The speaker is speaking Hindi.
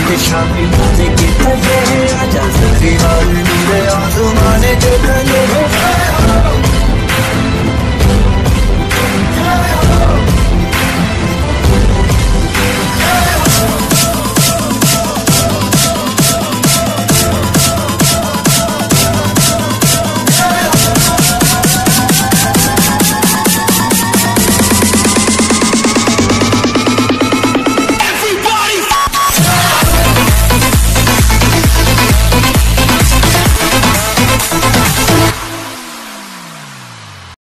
शामी के तले आजा सखी हाल मेरे आसमाने के तले